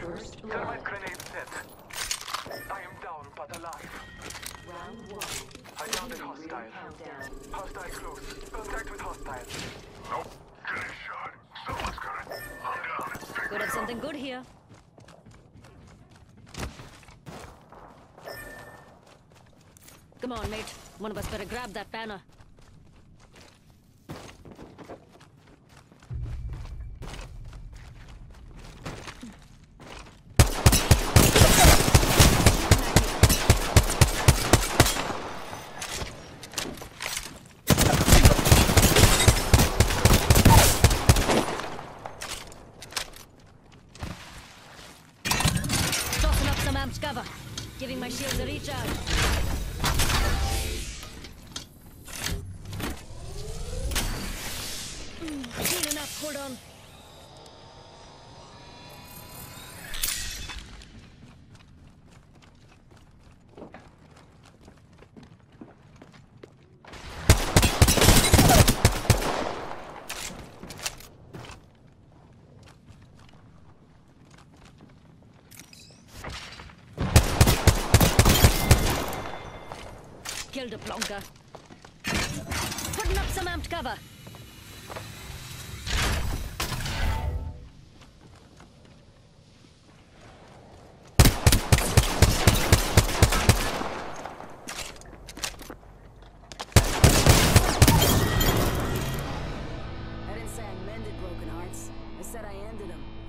Thermite grenade set. I am down but alive. Round 1. I found a hostile. Hostile close. Contact with hostile. Nope. Getting shot. Someone's got it. I'm down. Could have something good here. Come on, mate. One of us better grab that banner. Tossing up some amped cover. Giving my shields a recharge. Clean enough, hold on. Killed a plonker. Putting up some amped cover. I didn't say I mended broken hearts. I said I ended them.